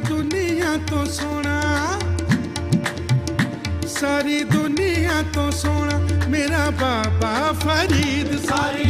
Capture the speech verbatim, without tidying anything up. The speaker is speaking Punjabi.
दुनिया तो सोना, सारी दुनिया तो सोना मेरा बाबा फरीद। सारी